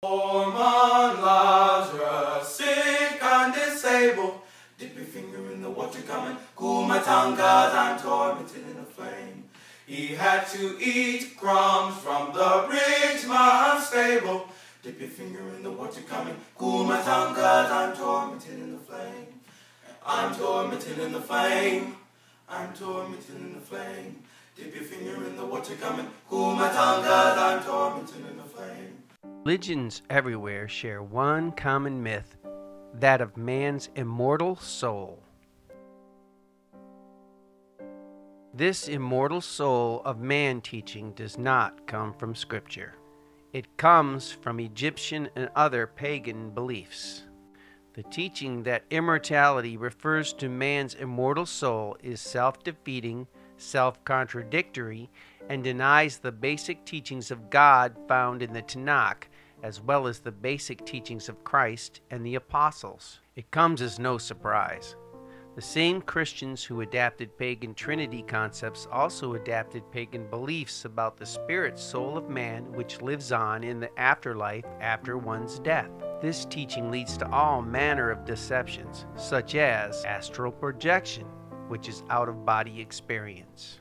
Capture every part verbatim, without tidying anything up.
Poor man Lazarus, sick and disabled, dip your finger in the water, come and cool my tongue, cause I'm tormented in a flame. He had to eat crumbs from the rich man's stable. Dip your finger in the water, come and cool my tongue, cause I'm tormented in the flame. I'm tormented in the flame. I'm tormented in the flame. Dip your finger in the water, come and cool my tongue, cause I'm tormented in the flame. Religions everywhere share one common myth, that of man's immortal soul. This immortal soul of man teaching does not come from Scripture. It comes from Egyptian and other pagan beliefs. The teaching that immortality refers to man's immortal soul is self-defeating, self-contradictory, and denies the basic teachings of God found in the Tanakh, as well as the basic teachings of Christ and the apostles. It comes as no surprise. The same Christians who adapted pagan Trinity concepts also adapted pagan beliefs about the spirit soul of man which lives on in the afterlife after one's death. This teaching leads to all manner of deceptions, such as astral projection, which is out-of-body experience.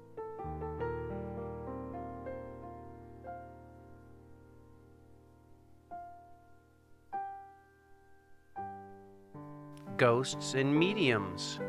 Ghosts and mediums.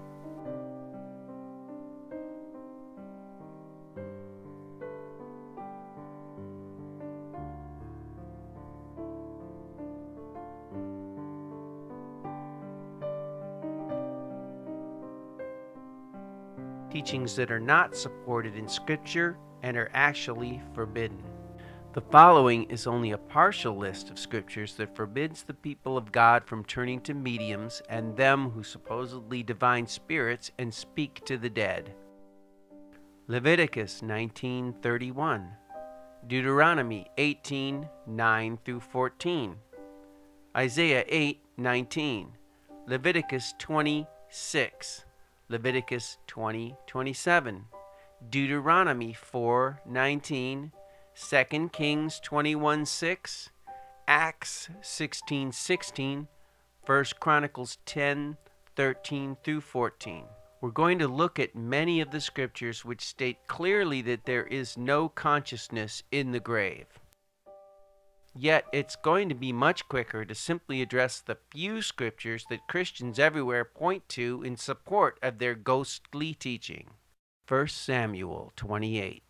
Teachings that are not supported in Scripture and are actually forbidden. The following is only a partial list of scriptures that forbids the people of God from turning to mediums and them who supposedly divine spirits and speak to the dead. Leviticus nineteen thirty-one, Deuteronomy eighteen nine through fourteen, Isaiah eight nineteen, Leviticus twenty-six, Leviticus twenty twenty-seven, Deuteronomy four nineteen, Second Kings twenty-one six, Acts sixteen sixteen, First Chronicles ten thirteen through fourteen. We're going to look at many of the scriptures which state clearly that there is no consciousness in the grave. Yet it's going to be much quicker to simply address the few scriptures that Christians everywhere point to in support of their ghostly teaching. First Samuel twenty-eight.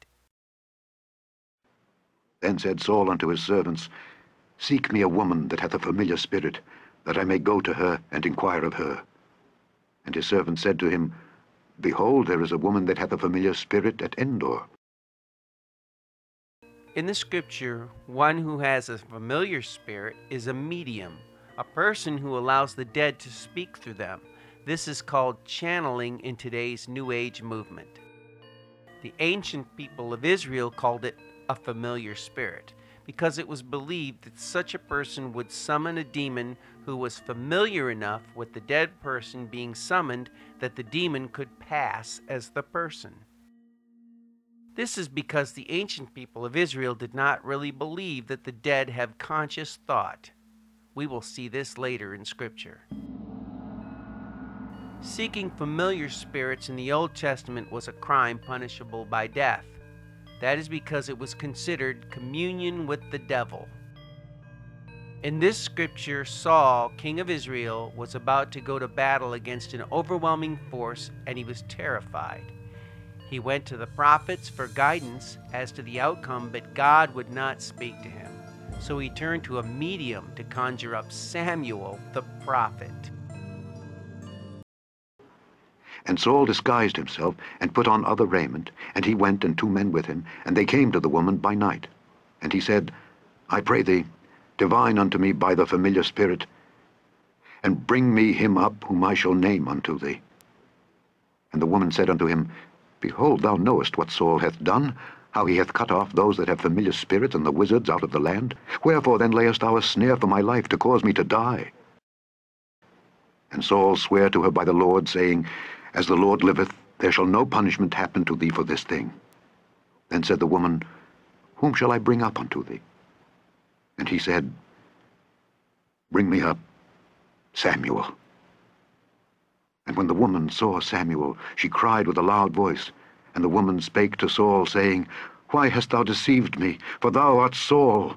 Then said Saul unto his servants, Seek me a woman that hath a familiar spirit, that I may go to her and inquire of her. And his servant said to him, Behold, there is a woman that hath a familiar spirit at Endor. In the scripture, one who has a familiar spirit is a medium, a person who allows the dead to speak through them. This is called channeling in today's New Age movement. The ancient people of Israel called it a familiar spirit, because it was believed that such a person would summon a demon who was familiar enough with the dead person being summoned that the demon could pass as the person. This is because the ancient people of Israel did not really believe that the dead have conscious thought. We will see this later in Scripture. Seeking familiar spirits in the Old Testament was a crime punishable by death. That is because it was considered communion with the devil. In this scripture, Saul, king of Israel, was about to go to battle against an overwhelming force, and he was terrified. He went to the prophets for guidance as to the outcome, but God would not speak to him. So he turned to a medium to conjure up Samuel the prophet. And Saul disguised himself, and put on other raiment, and he went, and two men with him, and they came to the woman by night. And he said, I pray thee, divine unto me by the familiar spirit, and bring me him up whom I shall name unto thee. And the woman said unto him, Behold, thou knowest what Saul hath done, how he hath cut off those that have familiar spirits and the wizards out of the land. Wherefore then layest thou a snare for my life, to cause me to die? And Saul sware to her by the Lord, saying, As the Lord liveth, there shall no punishment happen to thee for this thing. Then said the woman, Whom shall I bring up unto thee? And he said, "Bring me up Samuel." And when the woman saw Samuel, she cried with a loud voice. And the woman spake to Saul, saying, "Why hast thou deceived me? For thou art Saul."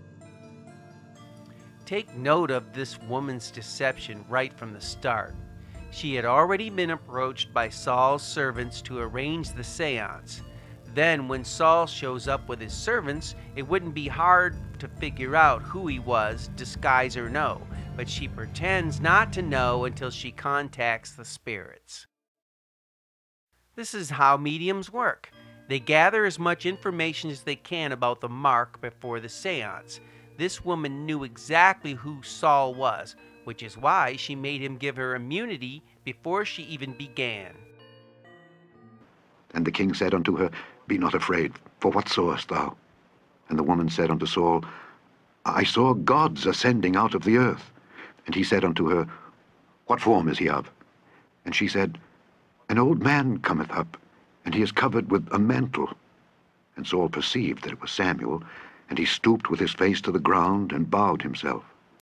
Take note of this woman's deception right from the start. She had already been approached by Saul's servants to arrange the seance. Then when Saul shows up with his servants, it wouldn't be hard to figure out who he was, disguise or no, but she pretends not to know until she contacts the spirits. This is how mediums work. They gather as much information as they can about the mark before the seance. This woman knew exactly who Saul was, which is why she made him give her immunity before she even began. And the king said unto her, "Be not afraid, for what sawest thou?" And the woman said unto Saul, "I saw gods ascending out of the earth." And he said unto her, "What form is he of?" And she said, "An old man cometh up, and he is covered with a mantle." And Saul perceived that it was Samuel, and he stooped with his face to the ground and bowed himself.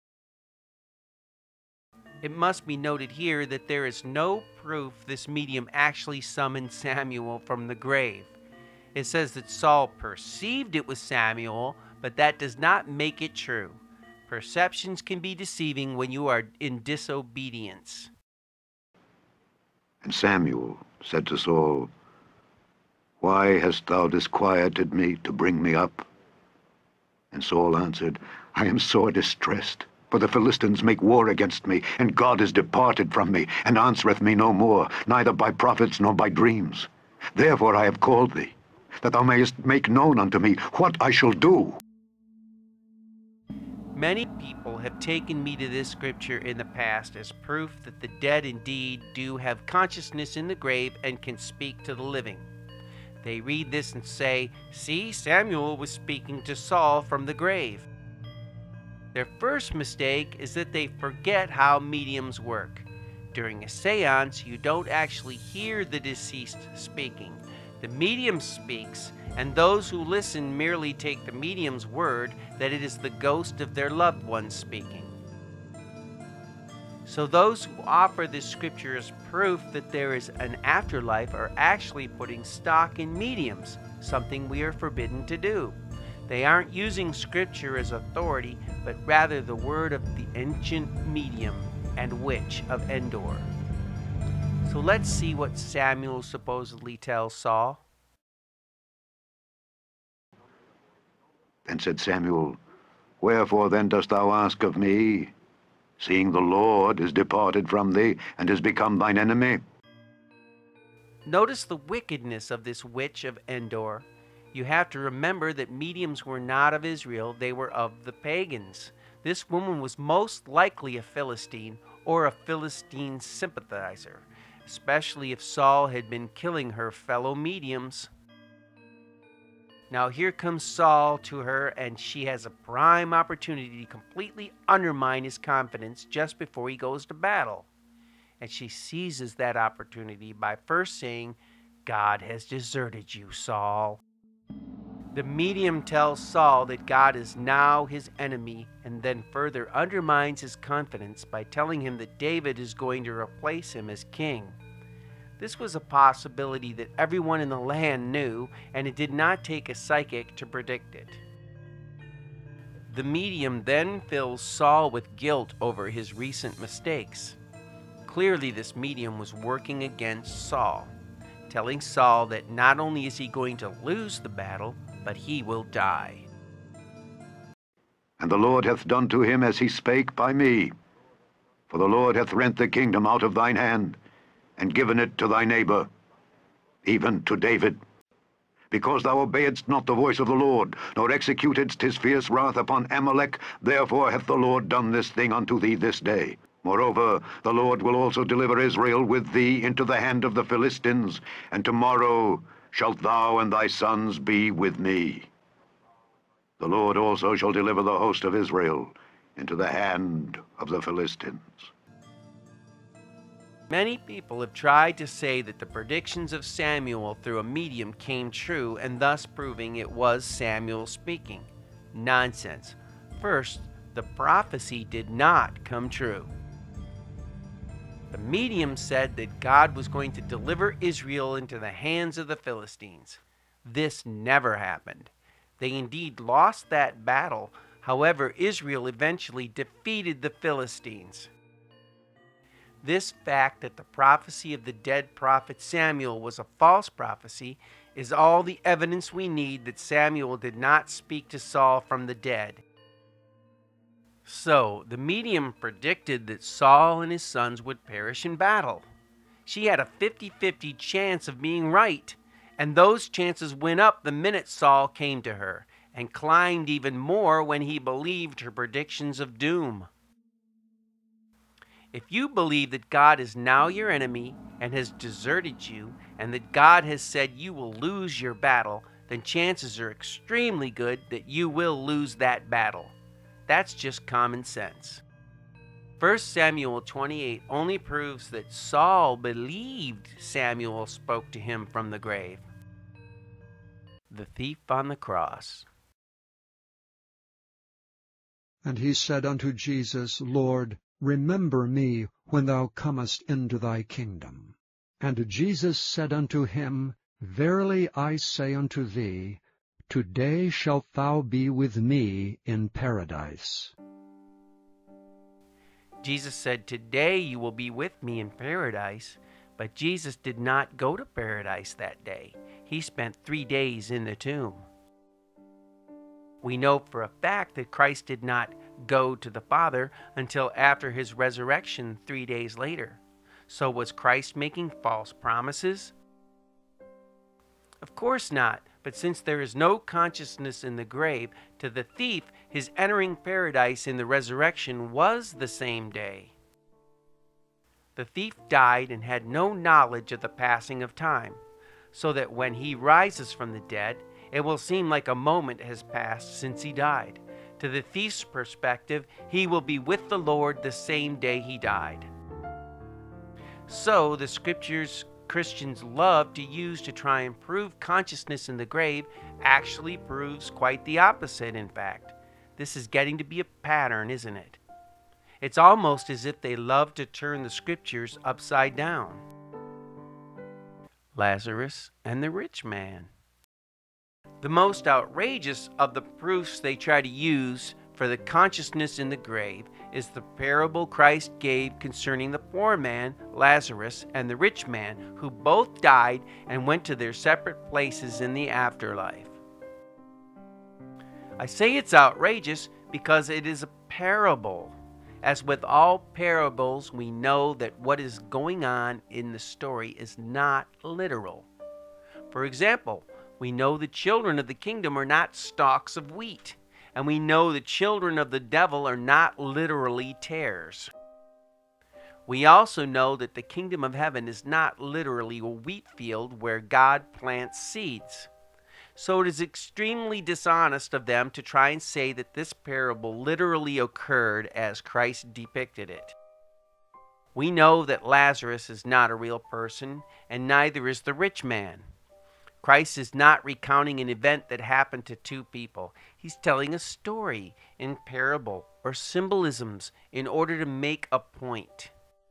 It must be noted here that there is no proof this medium actually summoned Samuel from the grave. It says that Saul perceived it was Samuel, but that does not make it true. Perceptions can be deceiving when you are in disobedience. And Samuel said to Saul, "Why hast thou disquieted me to bring me up?" And Saul answered, "I am sore distressed, for the Philistines make war against me, and God is departed from me, and answereth me no more, neither by prophets nor by dreams. Therefore I have called thee, that thou mayest make known unto me what I shall do." Many people have taken me to this scripture in the past as proof that the dead indeed do have consciousness in the grave and can speak to the living. They read this and say, "See, Samuel was speaking to Saul from the grave." Their first mistake is that they forget how mediums work. During a seance, you don't actually hear the deceased speaking. The medium speaks, and those who listen merely take the medium's word that it is the ghost of their loved one speaking. So those who offer this scripture as proof that there is an afterlife are actually putting stock in mediums, something we are forbidden to do. They aren't using scripture as authority, but rather the word of the ancient medium and witch of Endor. So let's see what Samuel supposedly tells Saul. Then said Samuel, "Wherefore then dost thou ask of me, seeing the Lord is departed from thee, and is become thine enemy?" Notice the wickedness of this witch of Endor. You have to remember that mediums were not of Israel, they were of the pagans. This woman was most likely a Philistine or a Philistine sympathizer, especially if Saul had been killing her fellow mediums. Now here comes Saul to her, and she has a prime opportunity to completely undermine his confidence just before he goes to battle. And she seizes that opportunity by first saying, "God has deserted you, Saul." The medium tells Saul that God is now his enemy, and then further undermines his confidence by telling him that David is going to replace him as king. This was a possibility that everyone in the land knew, and it did not take a psychic to predict it. The medium then fills Saul with guilt over his recent mistakes. Clearly, this medium was working against Saul, telling Saul that not only is he going to lose the battle, but he will die. "And the Lord hath done to him as he spake by me. For the Lord hath rent the kingdom out of thine hand, and given it to thy neighbor, even to David. Because thou obeyedst not the voice of the Lord, nor executedst his fierce wrath upon Amalek, therefore hath the Lord done this thing unto thee this day. Moreover, the Lord will also deliver Israel with thee into the hand of the Philistines, and tomorrow shalt thou and thy sons be with me. The Lord also shall deliver the host of Israel into the hand of the Philistines." Many people have tried to say that the predictions of Samuel through a medium came true, and thus proving it was Samuel speaking. Nonsense. First, the prophecy did not come true. The medium said that God was going to deliver Israel into the hands of the Philistines. This never happened. They indeed lost that battle. However, Israel eventually defeated the Philistines. This fact that the prophecy of the dead prophet Samuel was a false prophecy is all the evidence we need that Samuel did not speak to Saul from the dead. So, the medium predicted that Saul and his sons would perish in battle. She had a fifty-fifty chance of being right, and those chances went up the minute Saul came to her, and climbed even more when he believed her predictions of doom. If you believe that God is now your enemy and has deserted you, and that God has said you will lose your battle, then chances are extremely good that you will lose that battle. That's just common sense. First Samuel twenty-eight only proves that Saul believed Samuel spoke to him from the grave. The thief on the cross. And he said unto Jesus, Lord, remember me when thou comest into thy kingdom. And Jesus said unto him, Verily I say unto thee, Today shalt thou be with me in paradise. Jesus said, Today you will be with me in paradise. But Jesus did not go to paradise that day. He spent three days in the tomb. We know for a fact that Christ did not go to the Father until after his resurrection three days later. So was Christ making false promises? Of course not, but since there is no consciousness in the grave, to the thief his entering paradise in the resurrection was the same day. The thief died and had no knowledge of the passing of time, so that when he rises from the dead, it will seem like a moment has passed since he died. To the thief's perspective, he will be with the Lord the same day he died. So, the scriptures Christians love to use to try and prove consciousness in the grave actually proves quite the opposite, in fact. This is getting to be a pattern, isn't it? It's almost as if they love to turn the scriptures upside down. Lazarus and the rich man. The most outrageous of the proofs they try to use for the consciousness in the grave is the parable Christ gave concerning the poor man, Lazarus, and the rich man, who both died and went to their separate places in the afterlife. I say it's outrageous because it is a parable. As with all parables, we know that what is going on in the story is not literal. For example, we know the children of the kingdom are not stalks of wheat, and we know the children of the devil are not literally tares. We also know that the kingdom of heaven is not literally a wheat field where God plants seeds. So it is extremely dishonest of them to try and say that this parable literally occurred as Christ depicted it. We know that Lazarus is not a real person, and neither is the rich man. Christ is not recounting an event that happened to two people. He's telling a story in parable or symbolisms in order to make a point.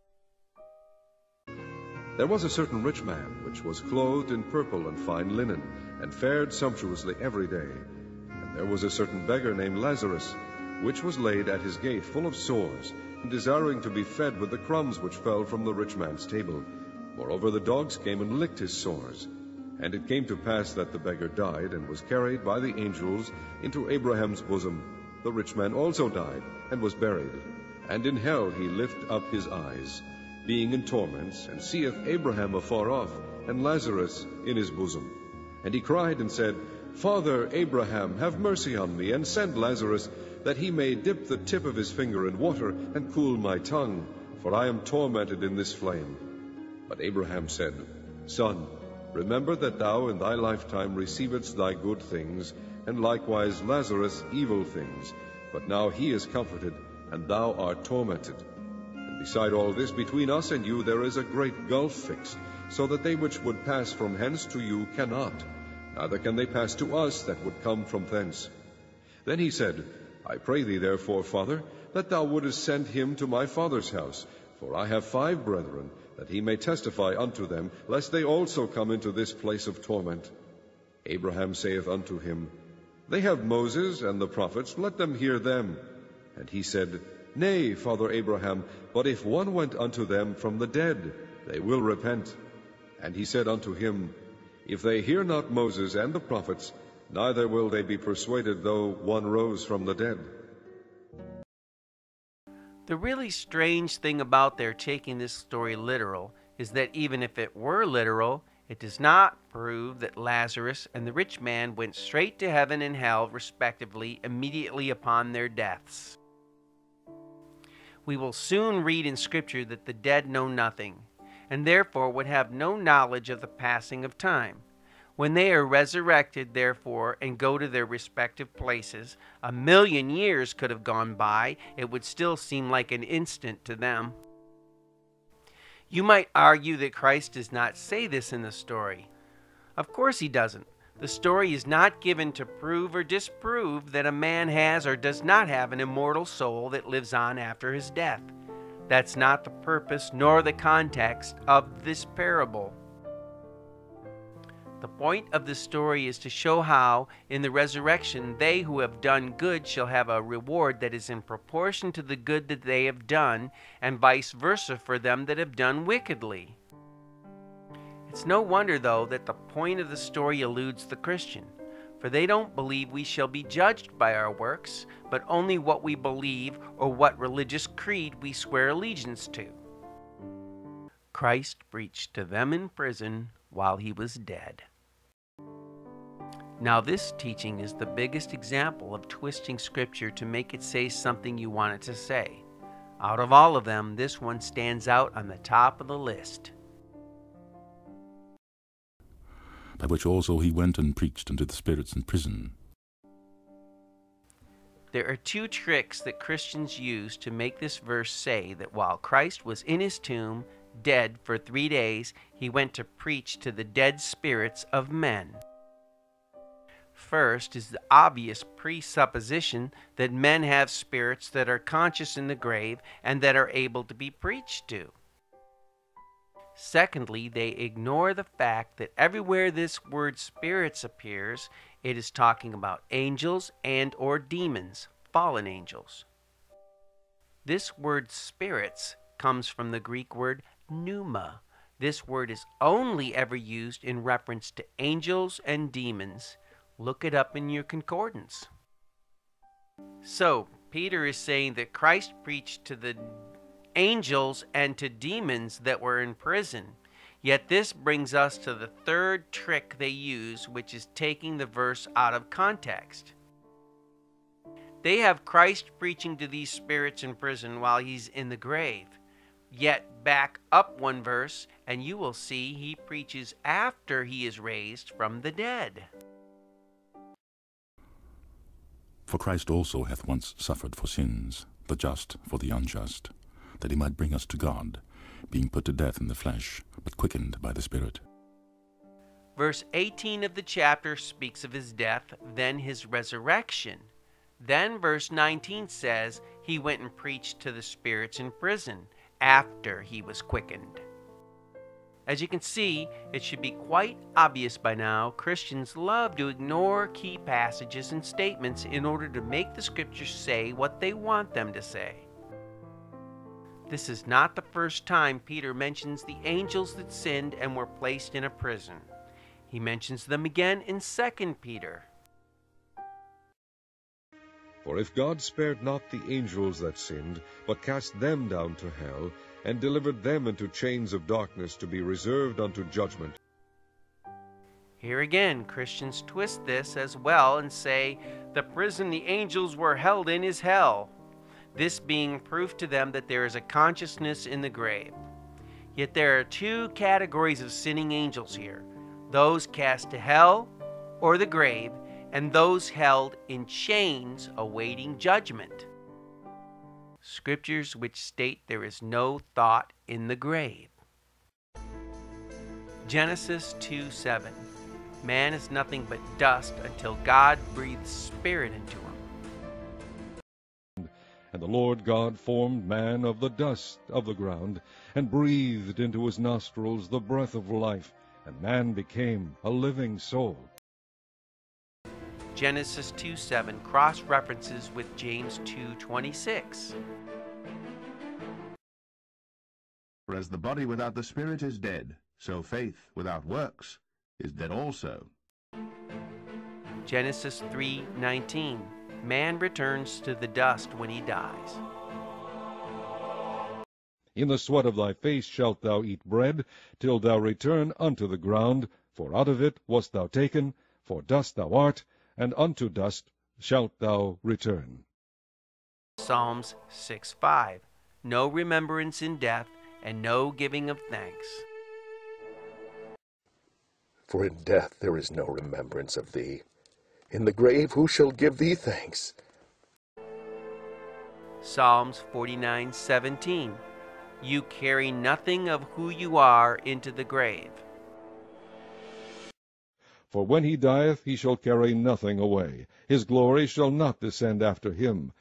There was a certain rich man, which was clothed in purple and fine linen, and fared sumptuously every day. And there was a certain beggar named Lazarus, which was laid at his gate full of sores, and desiring to be fed with the crumbs which fell from the rich man's table. Moreover, the dogs came and licked his sores. And it came to pass that the beggar died, and was carried by the angels into Abraham's bosom. The rich man also died, and was buried. And in hell he lift up his eyes, being in torments, and seeth Abraham afar off, and Lazarus in his bosom. And he cried and said, Father Abraham, have mercy on me, and send Lazarus, that he may dip the tip of his finger in water, and cool my tongue, for I am tormented in this flame. But Abraham said, Son, remember that thou in thy lifetime receivedst thy good things, and likewise Lazarus evil things. But now he is comforted, and thou art tormented. And beside all this, between us and you there is a great gulf fixed, so that they which would pass from hence to you cannot, neither can they pass to us that would come from thence. Then he said, I pray thee therefore, Father, that thou wouldest send him to my father's house, for I have five brethren, that he may testify unto them, lest they also come into this place of torment. Abraham saith unto him, They have Moses and the prophets, let them hear them. And he said, Nay, Father Abraham, but if one went unto them from the dead, they will repent. And he said unto him, If they hear not Moses and the prophets, neither will they be persuaded, though one rose from the dead. The really strange thing about their taking this story literal is that even if it were literal, it does not prove that Lazarus and the rich man went straight to heaven and hell, respectively, immediately upon their deaths. We will soon read in Scripture that the dead know nothing, and therefore would have no knowledge of the passing of time. When they are resurrected, therefore, and go to their respective places, a million years could have gone by. It would still seem like an instant to them. You might argue that Christ does not say this in the story. Of course he doesn't. The story is not given to prove or disprove that a man has or does not have an immortal soul that lives on after his death. That's not the purpose nor the context of this parable. The point of the story is to show how, in the resurrection, they who have done good shall have a reward that is in proportion to the good that they have done, and vice versa for them that have done wickedly. It's no wonder, though, that the point of the story eludes the Christian, for they don't believe we shall be judged by our works, but only what we believe or what religious creed we swear allegiance to. Christ preached to them in prison while he was dead. Now this teaching is the biggest example of twisting Scripture to make it say something you want it to say. Out of all of them, this one stands out on the top of the list. By which also he went and preached unto the spirits in prison. There are two tricks that Christians use to make this verse say that while Christ was in his tomb, dead for three days, he went to preach to the dead spirits of men. First is the obvious presupposition that men have spirits that are conscious in the grave and that are able to be preached to. Secondly, they ignore the fact that everywhere this word spirits appears, it is talking about angels and or demons, fallen angels. This word spirits comes from the Greek word pneuma. This word is only ever used in reference to angels and demons. Look it up in your concordance. So, Peter is saying that Christ preached to the angels and to demons that were in prison. Yet this brings us to the third trick they use, which is taking the verse out of context. They have Christ preaching to these spirits in prison while he's in the grave. Yet back up one verse, and you will see he preaches after he is raised from the dead. For Christ also hath once suffered for sins, the just for the unjust, that he might bring us to God, being put to death in the flesh, but quickened by the Spirit. Verse eighteen of the chapter speaks of his death, then his resurrection. Then verse nineteen says he went and preached to the spirits in prison after he was quickened. As you can see, it should be quite obvious by now, Christians love to ignore key passages and statements in order to make the Scriptures say what they want them to say. This is not the first time Peter mentions the angels that sinned and were placed in a prison. He mentions them again in Second Peter. For if God spared not the angels that sinned, but cast them down to hell, and delivered them into chains of darkness to be reserved unto judgment. Here again, Christians twist this as well and say, the prison the angels were held in is hell, this being proof to them that there is a consciousness in the grave. Yet there are two categories of sinning angels here, those cast to hell or the grave, and those held in chains awaiting judgment. Scriptures which state there is no thought in the grave. Genesis two seven. Man is nothing but dust until God breathes spirit into him. And the Lord God formed man of the dust of the ground, and breathed into his nostrils the breath of life, and man became a living soul. Genesis two seven cross-references with James two twenty-six. For as the body without the spirit is dead, so faith without works is dead also. Genesis three nineteen. Man returns to the dust when he dies. In the sweat of thy face shalt thou eat bread, till thou return unto the ground, for out of it wast thou taken, for dust thou art, and unto dust shalt thou return. Psalms six five. No remembrance in death, and no giving of thanks. For in death there is no remembrance of thee. In the grave who shall give thee thanks? Psalms forty-nine seventeen. You carry nothing of who you are into the grave. For when he dieth, he shall carry nothing away. His glory shall not descend after him.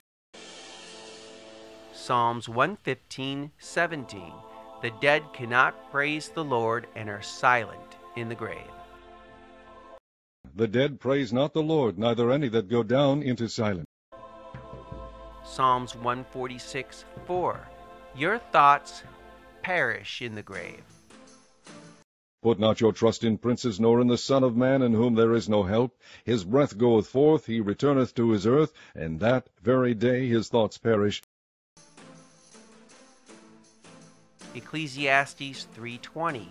Psalms one fifteen seventeen. The dead cannot praise the Lord and are silent in the grave. The dead praise not the Lord, neither any that go down into silence. Psalms one forty-six four. Your thoughts perish in the grave. Put not your trust in princes, nor in the Son of Man, in whom there is no help. His breath goeth forth, he returneth to his earth, and that very day his thoughts perish. Ecclesiastes three twenty.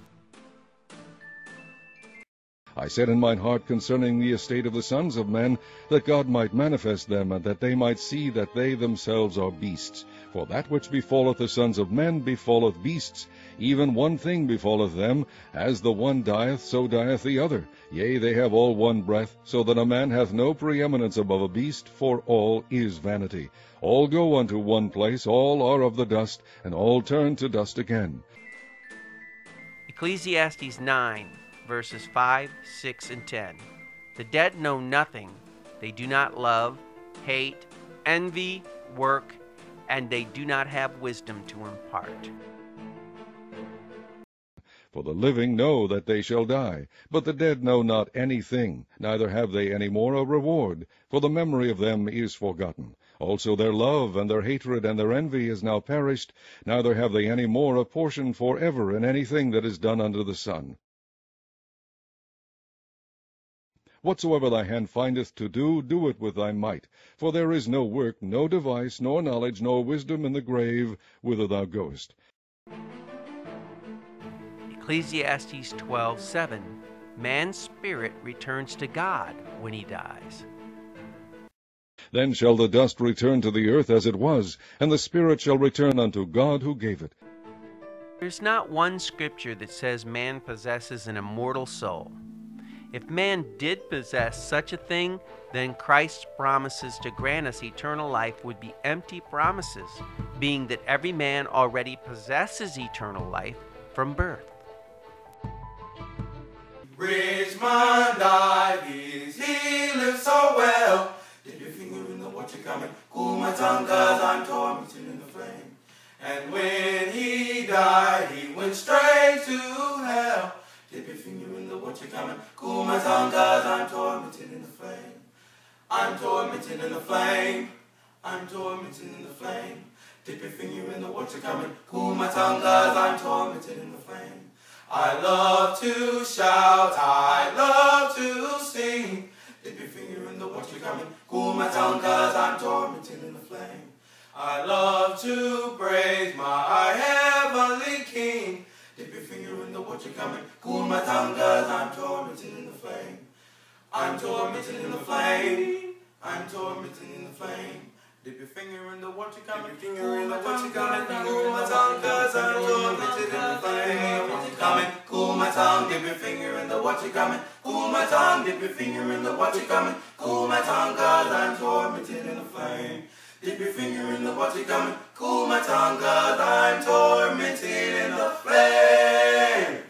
I said in mine heart concerning the estate of the sons of men, that God might manifest them, and that they might see that they themselves are beasts. For that which befalleth the sons of men befalleth beasts. Even one thing befalleth them, as the one dieth, so dieth the other. Yea, they have all one breath, so that a man hath no preeminence above a beast, for all is vanity. All go unto one place, all are of the dust, and all turn to dust again. Ecclesiastes nine, verses five, six, and ten. The dead know nothing. They do not love, hate, envy, work, and they do not have wisdom to impart. For the living know that they shall die, but the dead know not anything, neither have they any more a reward, for the memory of them is forgotten. Also their love and their hatred and their envy is now perished, neither have they any more a portion for ever in anything that is done under the sun. Whatsoever thy hand findeth to do, do it with thy might. For there is no work, no device, nor knowledge, nor wisdom in the grave, whither thou goest. Ecclesiastes twelve seven. Man's spirit returns to God when he dies. Then shall the dust return to the earth as it was, and the spirit shall return unto God who gave it. There's not one scripture that says man possesses an immortal soul. If man did possess such a thing, then Christ's promises to grant us eternal life would be empty promises, being that every man already possesses eternal life from birth. Richmond died, he lived so well. Dip your finger in the water coming, cool my tongue cause I'm tormented in the flame. And when he died, he went straight to hell. Dip your finger in the water coming, cool my tongue cause I'm tormented in the flame. I'm tormented in the flame, I'm tormented in the flame. Dip your finger in the water coming, cool my tongue cause I'm tormented in the flame. I love to shout, I love to sing. Dip your finger in the water coming, cool my tongue cause I'm tormented in the flame. I love to praise my heavenly King. Dip your finger in the water coming, cool my tongue cause I'm tormented in the flame. I'm tormented in the flame, I'm tormented in the flame. Dip your finger in the water coming, finger in the water coming, cool my tongue cause I'm tormented in the flame. Coming, cool my tongue, dip your finger in the water coming, cool my tongue, dip your finger in the water coming, cool my tongue cause I'm tormented in the flame. Dip your finger in the water coming, cool my tongue cause I'm tormented in the flame.